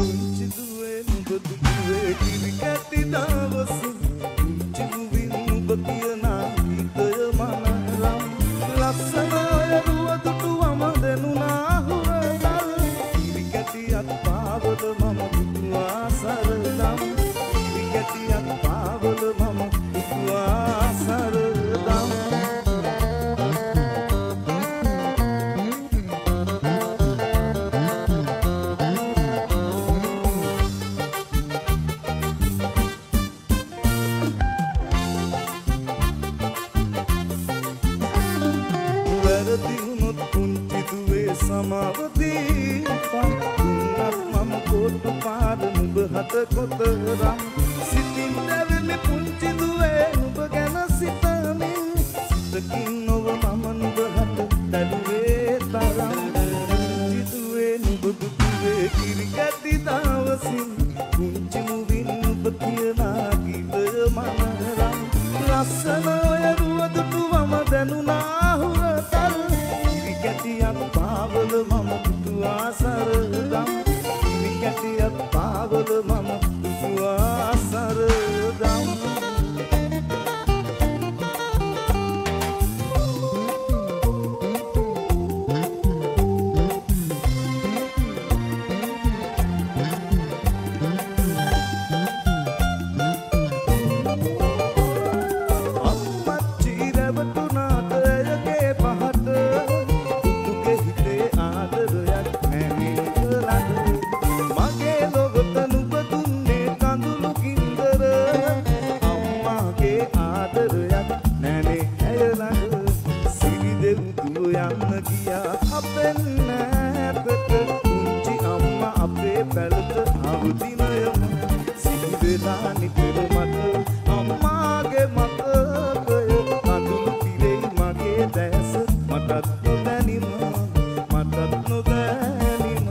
පුංචි දුවේ නුඹ දුවේ කිරි කැටි දවසින් පුංචි දුවින් නුඹ කියනා ගීතය මනරම් ලස්සන ඔය රුව දුටුවම දෙනුනා හුරතල් කිරි කැටියක් පාවල මම දුටුවා සරදම් කිරි කැටියක් පාවල මම දුටුවා සරදම් සමාවදී පන්තුනක් මම කොට පාද නුඹ හත කොතරම් සිතින් දැවෙමි පුංචි දුවේ නුඹ ගැන සිතමින් සිතකින් නොව මම නුඹ හත දැඩුවේ තරම් පුංචි දුවේ නුඹ දුවේ කිරි කැටි දවසින් පුංචි මුවින් නුඹ කියනා ගීතය මනරම් ලස්සන ඔය රුව දුටුවම දැනුනා හුරතල් කැටියක් පාවල මම දුටුවා සරදම් කිරි කැටියක් පාවල මම දුටුවා සරදම් අම්මච්චි රැවටුනාට ඇයගේ පහට මගේ ලොවට නුඹ දුන්නේ කඳුළු කින්දර අම්මාගේ ආදරයක් නැනේ ඇය ළඟ සිරිදෙව් දුව යන්න ගියා අපෙන් නැතට පුංචි අම්මා අපේ පැලට අවදිනයම සිහිවෙලා නිතර මට අම්මාගේ මතකය කඳුළු පිරෙයි මගේ දැස මටත් නොදැනිම මටත් නොදැනිම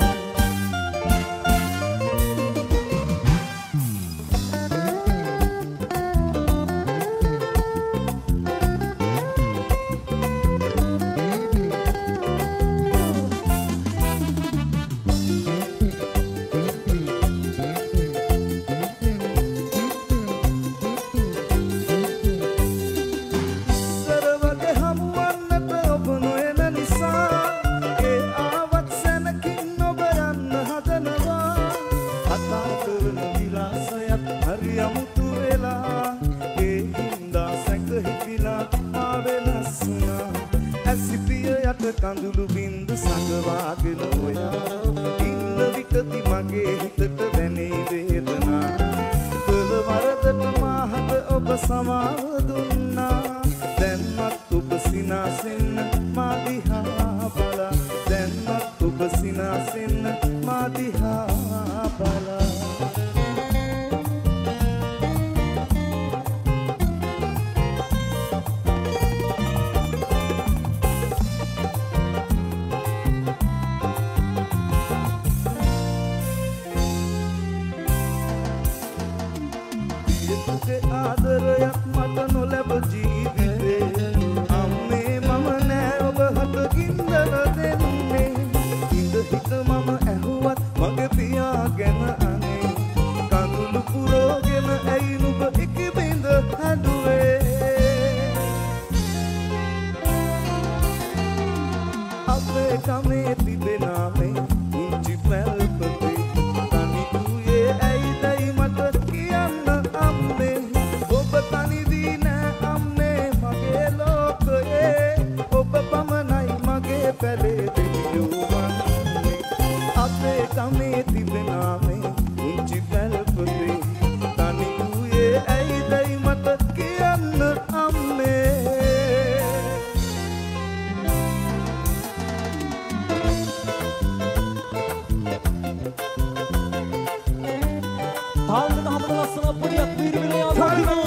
කඳුළු බින්දු සංගවාගෙන ඔයා ඉන්න විටති මගේ හිතට දැනේ වේදනා කළ වරදට මාහට ඔබ සමාව දුන්නා දැන්වත් ඔබ සිනාසෙන්න මා දිහා බලා දැන්වත් ඔබ සිනාසෙන්න මා දිහා බලා ආදරයක් මට නොලැබ ජීවිතේ අම්මේ මම නෑ ඔබ හත ගින්දර දෙන්නේ ඉඳ හිත මම ඇහුවත් මගේ පියා ගැන අනේ කඳුළු පුරෝගෙන ඇයි නුඹ ඉකිබිඳ හැදුවේ අපේ කමේ තිබෙනා මේ පුංචි පැල්පතේ තනි දුවේ ඇයිදයි මට කියන්න අම්මේ ඔබ තනිවී නෑ අම්මේ මගේ ලෝකයේ ඔබ පමණයි මගේ පැලේ දෙවියෝ වන්නේ අපේ කමේ තිබෙනා මේ පුංචි පැල්පතේ තනි දුවේ ඇයිදයි මට කියන්න අම්මේ තාන්නට හමන ලස්සන පොඩියක් වීරවිලේ ආදිනවා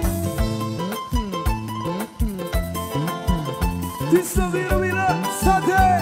තිස්ස වීරවිල සතේ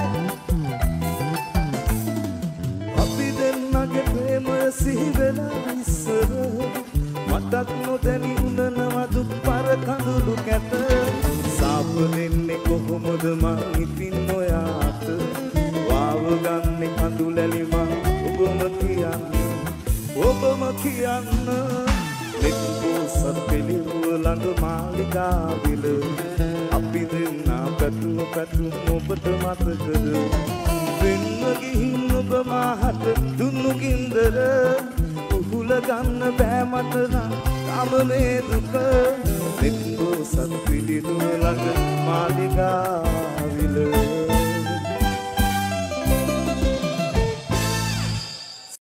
අපි දෙන්නගේ ප්‍රේමය සිහි වෙලා ඉස්සර මටත් නොදැනි උනනවා දුක් පර කඳුළු කැත සාප දෙන්නේ කොහොමද මං ඉතින් ඔයාට වාව ගන්නේ කඳුලැලි මං ඔබම කියා කියන්න ඔබම කියන්න නිත්පොසත් පිළිරුව ළඟ මාලිගාවිල අපි දෙන්නා පැතුම් ඔබට මතකද වෙන්න ගිහින් ඔබ මාහට දුන්නු ගින්දර උහුල ගන්න බෑ මට නම් තම මේ දුක නිත්පොසත් පිළිරුව ළඟ මාලිගාවිල